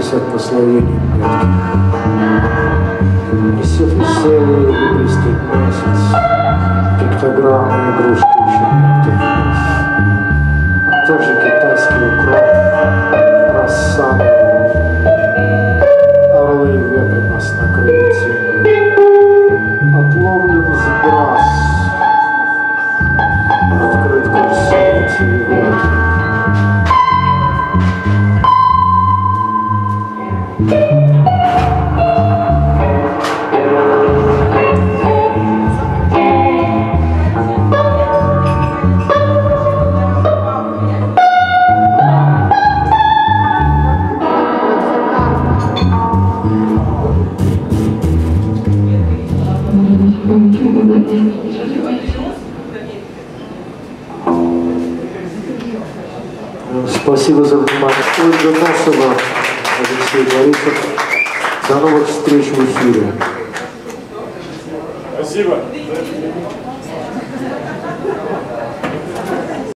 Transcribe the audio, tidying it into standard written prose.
несет наслоение метки. Несет веселье листый месяц, пиктограммы игрушки еще никто. Тот же китайский укроп, рассада, орлы и ветры нас накрыли тенью. Отловлен сброс, открыт курсор телевод. Спасибо за внимание. Ольга Носова, Алексей Борисов. До новых встреч в эфире. Спасибо.